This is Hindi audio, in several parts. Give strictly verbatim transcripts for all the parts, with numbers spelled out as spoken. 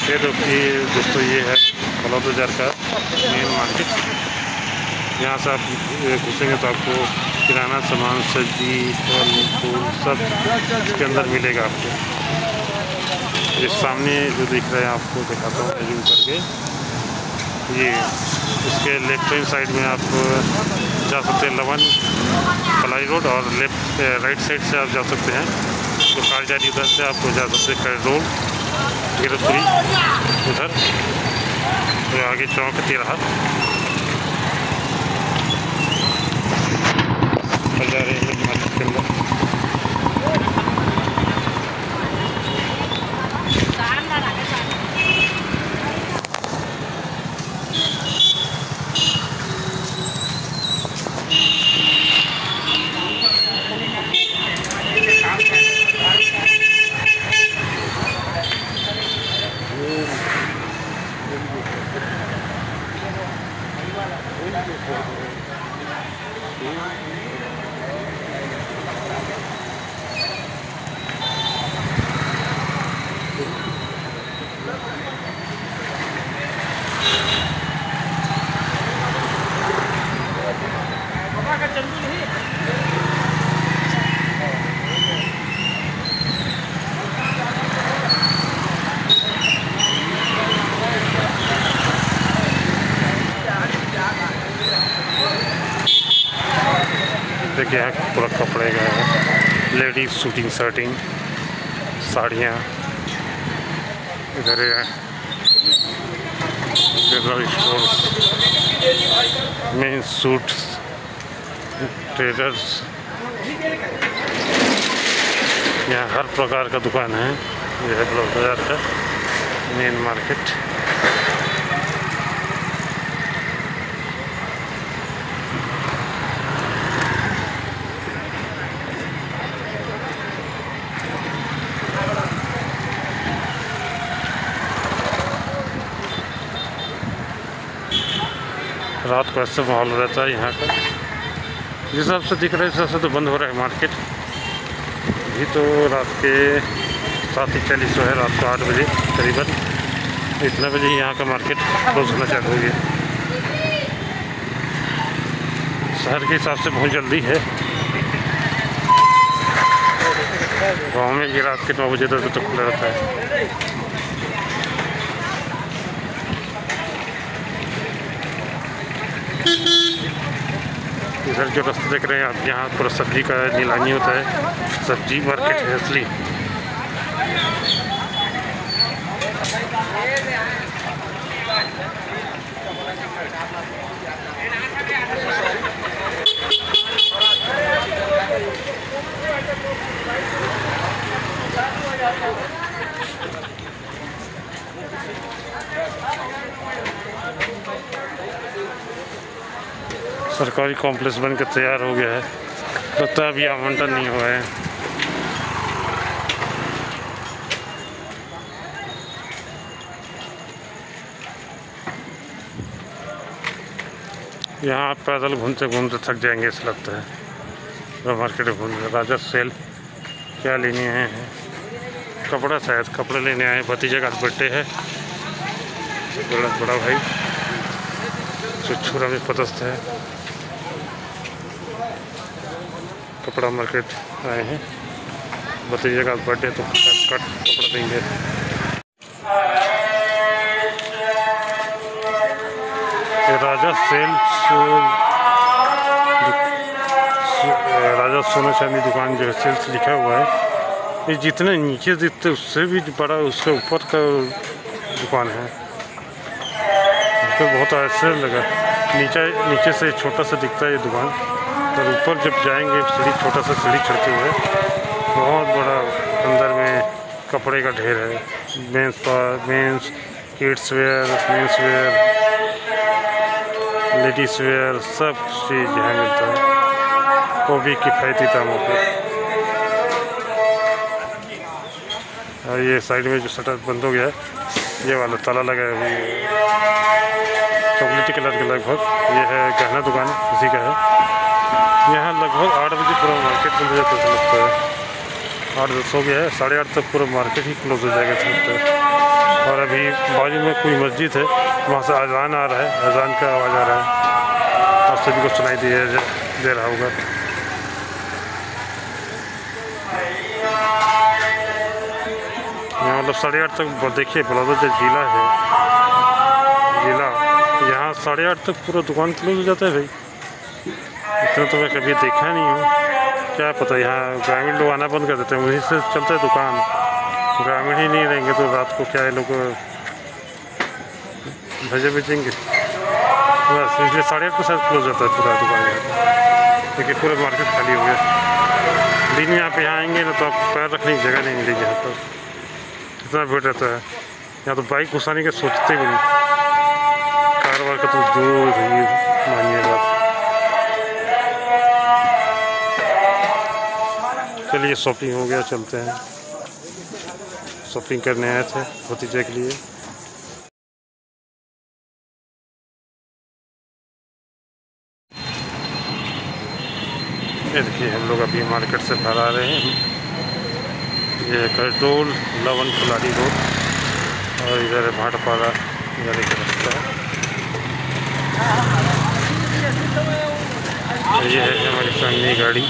ये देखिए दोस्तों, ये है कलौद बाज़ार का मेन मार्केट। यहाँ से आप घुसेंगे तो आपको किराना सामान, सब्जी, फल फूल सब इसके अंदर मिलेगा आपको। इस सामने जो दिख रहा है आपको दिखाता हूँ जूम करके, ये इसके लेफ्ट हैंड साइड में आप जा सकते हैं लवन पलाई रोड, और लेफ्ट राइट साइड से आप जा सकते हैं तो कारजारी उधर से आपको जा सकते हैं करडोल गिरपुरी उधर, तो आगे चौक तिराहा जा रहे हैं मार्केट के अंदर। देखिए यहाँ पूरा कपड़े का है, लेडीज शूटिंग शर्टिंग साड़ियाँ, इधर है general store, men suit traders, यहाँ हर प्रकार का दुकान है। यह है कलौद बाज़ार का मेन मार्केट। रात को ऐसा माहौल रहता है यहाँ का, जिस हिसाब से दिख रहा है इस हिसाब से तो बंद हो रहा है मार्केट। अभी तो रात के सात ही चालीस है, रात को आठ बजे करीबन, इतना बजे यहाँ का मार्केट क्लोज होना चालू हो गया। शहर के हिसाब से बहुत जल्दी है, गाँव में भी रात के नौ बजे तक तो खुला रहता है। इधर जो रास्ते देख रहे हैं आप, यहाँ पूरा सब्जी का नीलामी होता है, सब्जी मार्केट है असली। सरकारी कॉम्प्लेक्स बन के तैयार हो गया है, लगता है अभी आवंटन नहीं हुआ है। यहाँ आप पैदल घूमते घूमते थक जाएंगे ऐसा लगता है, तो मार्केट घूमने। राजा सेल क्या लेने आए हैं? कपड़ा, शायद कपड़े लेने आए। भतीजे का बर्थडे है, बड़ा बड़ा भाई छुरा में पदस्थ है। कपड़ा मार्केट आए हैं, भतीजे का बर्थडे तो कट कपड़ा देंगे। ये राजा सेल राजा सोना चांदी दुकान जो है सेल्स लिखा हुआ है। ये जितने नीचे दिखते उससे भी बड़ा उससे ऊपर का दुकान है। तो बहुत ऐसे लगा, नीचे नीचे से छोटा सा दिखता है ये दुकान, और ऊपर जब जाएंगे सीढ़ी, छोटा सा सीढ़ी चढ़ते हुए बहुत बड़ा अंदर में कपड़े का ढेर है। मेंस पर mens kids wear, mens wear, ladies wear, सब चीज़ यहाँ मिलता है, वो भी किफ़ायती दामों पर। और ये साइड में जो शटर बंद हो गया है, ये वाला ताला लगा हुआ है, चॉकलेटी कलर के लगभग। ये है गहना दुकान, इसी का है। यहाँ लगभग आठ बजे पूरा मार्केट बंद हो जाता है लगता है। आठ दस हो गया है, साढ़े आठ तक पूरा मार्केट ही क्लोज हो जाएगा लगता है। और अभी बाजू में कोई मस्जिद है, वहाँ से अजान आ रहा है, अजान का आवाज़ आ रहा है, आप सभी को सुनाई दे दे रहा होगा। यहाँ मतलब साढ़े आठ तक देखिए बलौदाबाजार जिला है, जिला यहाँ साढ़े आठ तक पूरा दुकान क्लोज हो जाता है भाई। इतना तो मैं कभी देखा नहीं हूँ, क्या पता यहाँ ग्रामीण लोग आना बंद कर देते हैं, वहीं से चलता है दुकान। ग्रामीण ही नहीं रहेंगे तो रात को क्या है लोग भजे बेचेंगे, बस इसलिए साढ़े आठ को शायद क्लोज होता है पूरा दुकान यहाँ, देखिए पूरा मार्केट खाली हो गया। दिन में आप यहाँ आएंगे ना तो आप पैर रखने की जगह नहीं मिलेगी यहाँ पर, इतना भीड़ रहता है। यहाँ तो बाइक घुसाने के सोचते भी नहीं, कारोबार का तो दूर ही मानिए बात। चलिए शॉपिंग हो गया, चलते हैं, शॉपिंग करने आए थे भतीजे के लिए। ये देखिए हम लोग अभी मार्केट से बाहर आ रहे हैं। ये करडोल लवन फुलारी रोड और इधर भाटपारा जाने का रास्ता है। ये है हमारी सामने गाड़ी।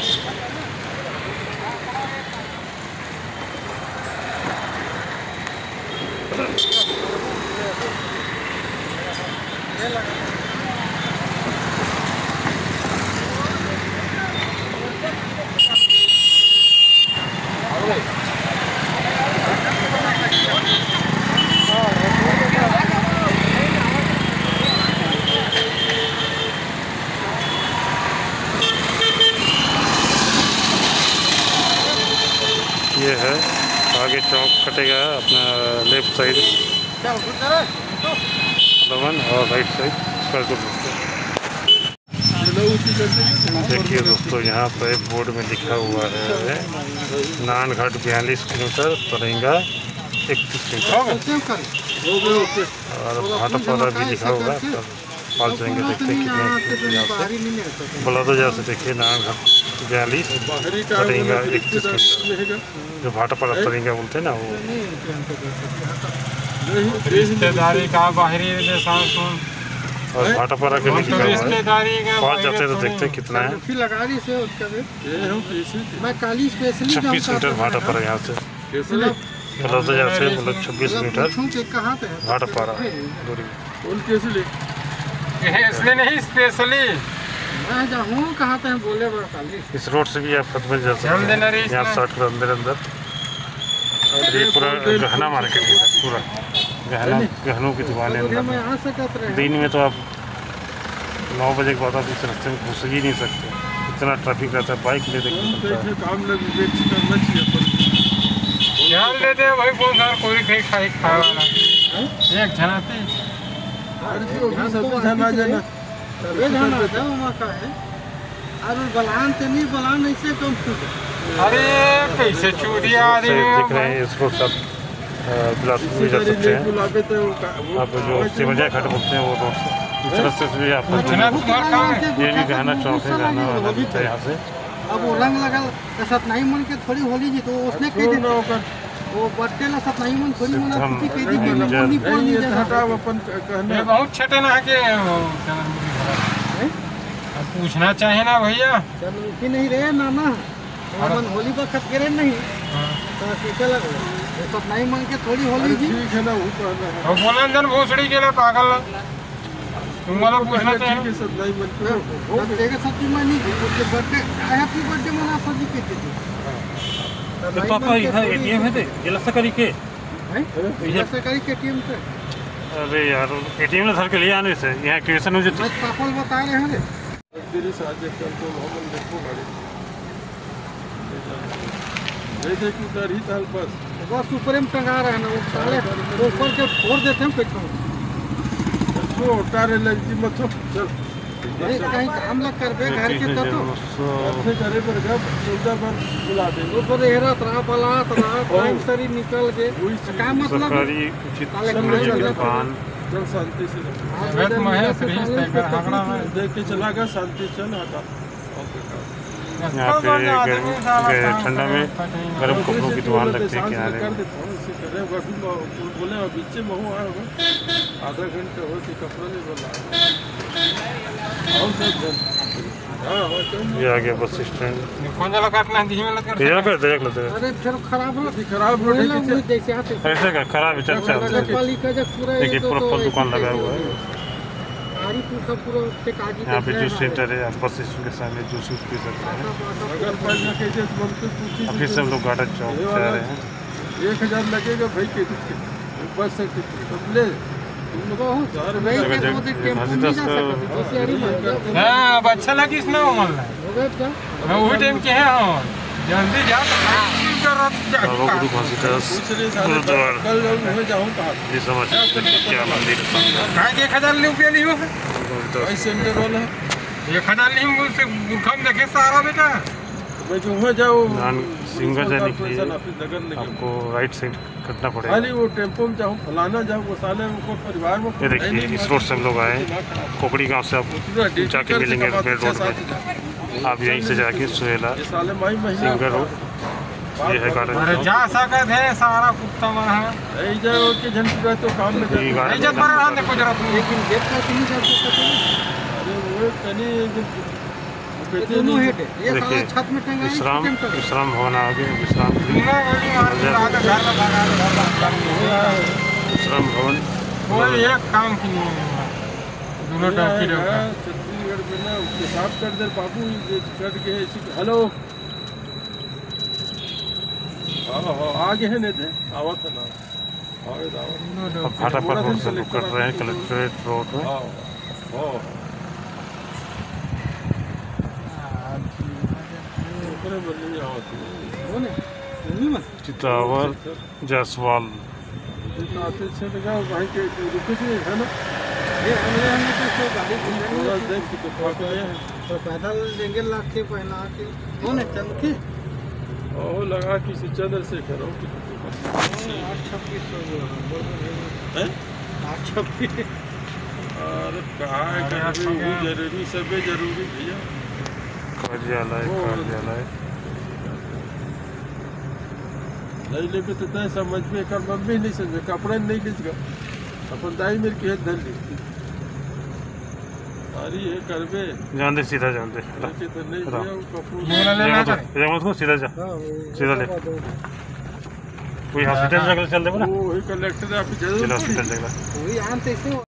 ये है आगे चौक कटेगा अपना लेफ्ट साइड लवन और राइट साइड करडोल। देखिए दोस्तों यहाँ पर बोर्ड में लिखा हुआ है नानघाट बयालीस किलोमीटर, तरेंगा इकतीस किलोमीटर और भाटपारा भी लिखा हुआ है। पाल जाएंगे, देखते हैं कितने यहाँ से बलौदाबाजार से देखिए नानघाट बयालीस तरेंगा इकतीस किलोमीटर, जो भाटपारा तरेंगा बोलते हैं ना वो। रिश्तेदारी का बाहरी और भाटापारा के भी लिखा हुआ है। पास जाते हैं तो देखते हैं कितना है। छब्बीस मीटर भाटापारा यहाँ से, बलौदाबाजार से मतलब छब्बीस मीटर भाटापारा दूरी। इसलिए नहीं स्पेशली मैं जाऊँ कहाँ पे बोले इस रोड से भी आप खत्म जा सकते हैं, यहाँ साठ किलो अंदर अंदर। ये पूरा गहना मार्केट है, पूरा गहना गहनों की दुकानें अंदर। दिन में तो आप नौ बजे के बाद आप इस रास्ते में घुस ही नहीं सकते, इतना ट्रैफिक रहता है। बाइक ले देखते ध्यान देते हैं भाई, बहुत सारा कोई कहीं खाई खाए वाला एक झनाती बलान तो नहीं, बलान ऐसे कम। अरे कैसे चूरी आदमी दिख रहे हैं, इसको सब बिलासपुर भी जा सकते हैं। आप जो सिमरिया घाट बोलते हैं वो रोड से इस रास्ते से भी आप ये भी गहना चौक है, गहना वाला भी था यहाँ से। अब वो रंग लगा सतनाई मन के थोड़ी होली जी, तो उसने कह दी वो बट्टे ला सतनाई मन थोड़ी मना कुछ कह दी कि नहीं पानी हटा अपन कहने बहुत छटे ना के पूछना चाहे ना भैया। चलो कि नहीं रे नाना अपन होली पर खत करे नहीं तो टीके लग सतनाई मन के थोड़ी होली जी ठीक है ना। वो कहना है और बोलन जन भोसड़ी के लिए पागल तुम्हारा पूछना चाहिए सतनाई मन को वो देगा सती मानी के बर्थडे हैप्पी बर्थडे मना सजी के थी। तो पापा इधर एटीएम है, जिला सरकारी के जिला सरकारी के एटीएम से। अरे यार एटीएम धर के लिए आने से यहाँ एक्टिवेशन हो जाती है। पापा बता रहे हैं तेरी साजे कर तो हम देखो गाड़ी जैसे कि डर ही साल बस बस ऊपर में टंगा रहे हैं ना, वो साले ऊपर के फोड़ देते हैं पेट्रोल तो उतारे लग जी मत चल नहीं कहीं काम लग कर बे घर के तो ऐसे करे पर जब सौदा पर बुला दे वो पर हेरा तरा बला तरा टाइम सरी निकल के का मतलब सरकारी उचित समय दुकान चल शांति से वेट महेश रहीस तक हगड़ा में देख के चला गया शांति चल आता। यहाँ पे ठंडा में गर्म कपड़ों की दुकान लगती है किनारे। करे अभी बोले बीच में हूँ आया होगा आधा घंटे होती कपड़ा नहीं बोला और सब हाँ हो चल ये आ गया बस स्टैंड। कौन सा काटना है धीमे लग कर ये कर देख लेते हैं। अरे फिर खराब हो खराब रोड है मुझे जैसे आते ऐसे का खराब है, चल चल पालिका जब पूरा देखिए पूरा फल दुकान लगा हुआ है। आरी पूरा पूरा पे काजी यहाँ पे जूस सेंटर है, आप बस स्टेशन के सामने जूस पी सकते हैं। अगर पैसा कैसे मन से पूछी अब फिर से हम लोग गार्डन चौक जा रहे हैं। एक हजार लगेगा भाई के बस से तुम ले तुम लोग हो सर भाई अगर जब हाजी दस का हां अब अच्छा लगी इसमें मन है मैं वही टाइम के है हां जल्दी जा बाबा गुरु घासीदास गुरुद्वारा कल मैं जाऊं कहां ये समझ क्या मंदिर काहे एक हजार रुपया लियो भाई सेंटर वाला एक हजार लियो मुझसे मूर्खम देखे सारा बेटा मैं जो हो जाऊं नान सिंगर जाने के लिए नगर नहीं आपको राइट साइड कटना पड़ेगा। खाली वो टेम्पो में जाऊं फलाना जाऊं वो साले उनको परिवार में ये देखिए इस रोड से हम लोग आए, कोकड़ी गांव से आप जाके मिलेंगे मेन रोड में। आप यहीं से जाके सोहेला ये साले मई महीने सिंगर रोड ये है गार्डन। अरे जा सकत है सारा कुत्ता मन है यही जाओ कि जन पूरा तो काम में ये जाए गार्डन इज्जत पर रहने देखो जरा तू लेकिन गेट का नहीं जा सकता अरे वो कनी कहते दोनों नहीं हेड है ये साला देखिए छत में टंगा है विश्राम विश्राम भवन आ गए। विश्राम गृह, तीनों गोली मार के आगे घर में भगा दे विश्राम भवन कोई एक काम की नहीं है दोनों टॉकी रखा छत्तीसगढ़ में ना पेशाब कर दे बाबू ये चढ़ के ऐसी हेलो हाँ हाँ आगे है नहीं थे आवत है ना आवे आवत अब भाटापार रोड से लोग कट रहे हैं कलेक्ट्रेट रोड में। हाँ हाँ ऊपर बोलिए आवत वो नहीं नहीं मत चितावर जायसवाल आते से लगा भाई के रुके थे है ना ये हमने हमने तो गाड़ी पूरा देख के तो फाक लिया है तो पैदल लेंगे लाख के पहना के वो नहीं चल के ओ लगा किसी चंद्र से करो कि आठ छब्बीस सौ हैं आठ छब्बीस अरे कहा है कि वो जरूरी सब जरूरी भैया कार्यालय कार्यालय नहीं लेके तो तय समझ में कर मम्मी नहीं समझे कपड़ा नहीं लीजिएगा अपन दाई मेरे के धन ली अरे ये करबे जान दे सीधा जान दे लेके तो नहीं राम। भैया वो कपूर बोला ले ना करे ये मत को सीधा जा सीधा ले कोई हॉस्पिटल जगह चल दे ना वो कलेक्टर आप जरूर चलो हॉस्पिटल जगह वही आन तैसे